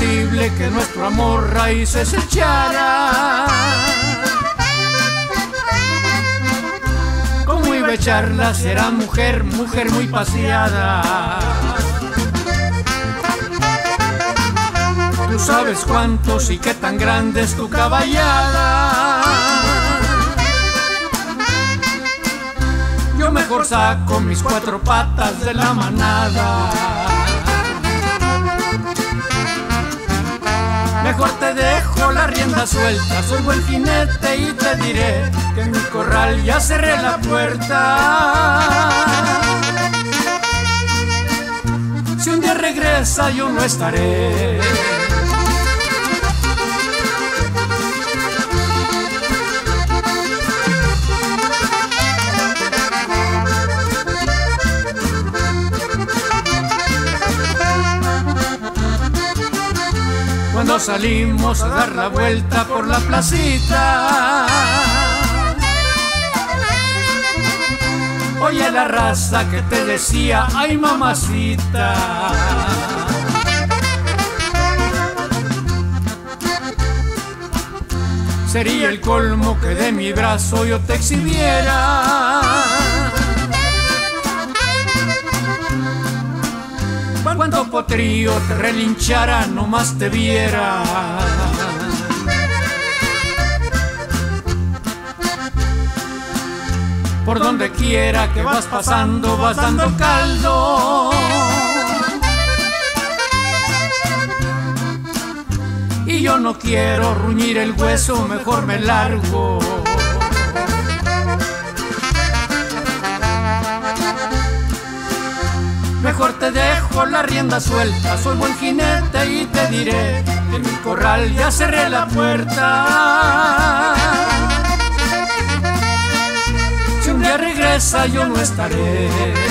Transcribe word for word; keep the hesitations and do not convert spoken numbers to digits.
posible que nuestro amor raíces echara? ¿Cómo iba a echarla? Será mujer, mujer muy paseada. Tú sabes cuántos y qué tan grande es tu caballada. Yo mejor saco mis cuatro patas de la manada. Mejor te dejo la rienda suelta, soy buen jinete y te diré que en mi corral ya cerré la puerta. Si un día regresa yo no estaré. Cuando salimos a dar la vuelta por la placita, oye la raza que te decía, ay mamacita. Sería el colmo que de mi brazo yo te exhibiera. Cuando potrillo te relinchara, nomás te viera. Por donde quiera que vas pasando, vas dando caldo. Y yo no quiero ruñir el hueso, mejor me largo. Mejor te dejo la rienda suelta, soy buen jinete y te diré que en mi corral ya cerré la puerta. Si un día regresa yo no estaré.